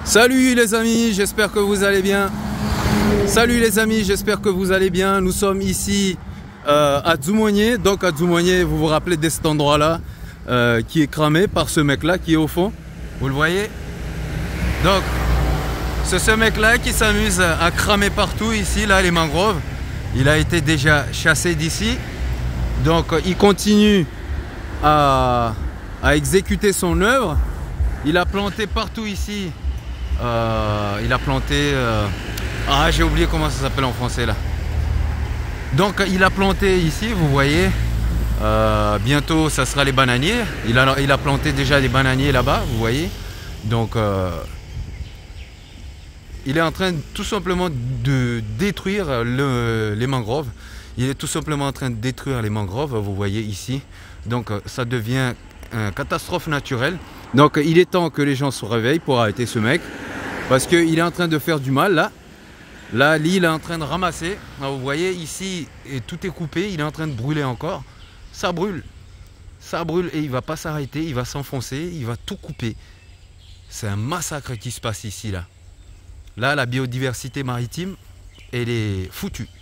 Salut les amis, j'espère que vous allez bien. Salut les amis, j'espère que vous allez bien. Nous sommes ici à Dzoumogné. Donc à Dzoumogné, vous vous rappelez de cet endroit-là qui est cramé par ce mec-là qui est au fond. Vous le voyez? Donc, c'est ce mec-là qui s'amuse à cramer partout ici, là, les mangroves. Il a été déjà chassé d'ici. Donc, il continue à exécuter son œuvre. Il a planté partout ici. Il a planté... Ah, j'ai oublié comment ça s'appelle en français, là. Donc, il a planté ici, vous voyez. Bientôt, ça sera les bananiers. Il a planté déjà des bananiers là-bas, vous voyez. Donc, il est en train tout simplement de détruire les mangroves. Il est tout simplement en train de détruire les mangroves, vous voyez ici. Donc, ça devient une catastrophe naturelle. Donc, il est temps que les gens se réveillent pour arrêter ce mec. Parce qu'il est en train de faire du mal, là. Là, l'île est en train de ramasser. Alors, vous voyez, ici, et tout est coupé. Il est en train de brûler encore. Ça brûle. Ça brûle et il ne va pas s'arrêter. Il va s'enfoncer. Il va tout couper. C'est un massacre qui se passe ici, là. Là, la biodiversité maritime, elle est foutue.